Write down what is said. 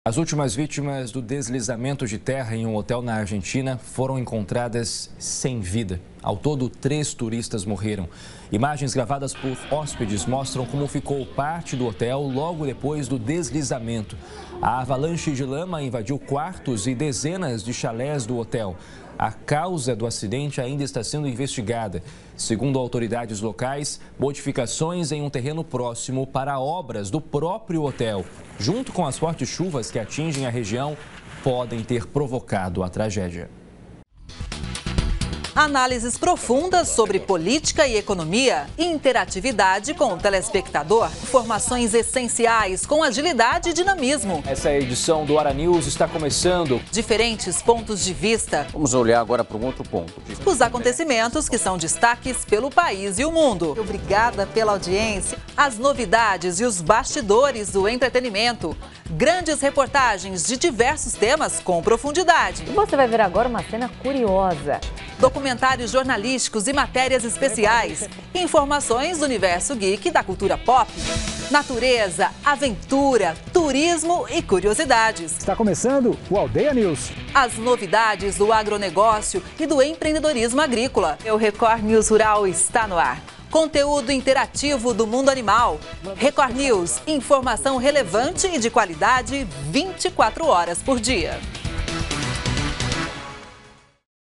As últimas vítimas do deslizamento de terra em um hotel na Argentina foram encontradas sem vida. Ao todo, 3 turistas morreram. Imagens gravadas por hóspedes mostram como ficou parte do hotel logo depois do deslizamento. A avalanche de lama invadiu quartos e dezenas de chalés do hotel. A causa do acidente ainda está sendo investigada. Segundo autoridades locais, modificações em um terreno próximo para obras do próprio hotel, junto com as fortes chuvas que atingem a região, podem ter provocado a tragédia. Análises profundas sobre política e economia, interatividade com o telespectador, informações essenciais com agilidade e dinamismo. Essa edição do Hora News está começando. Diferentes pontos de vista. Vamos olhar agora para um outro ponto. Os acontecimentos que são destaques pelo país e o mundo. Obrigada pela audiência. As novidades e os bastidores do entretenimento. Grandes reportagens de diversos temas com profundidade. Você vai ver agora uma cena curiosa. Documentários jornalísticos e matérias especiais. Informações do universo geek e da cultura pop. Natureza, aventura, turismo e curiosidades. Está começando o Aldeia News. As novidades do agronegócio e do empreendedorismo agrícola. O Record News Rural está no ar. Conteúdo interativo do mundo animal. Record News, informação relevante e de qualidade 24 horas por dia.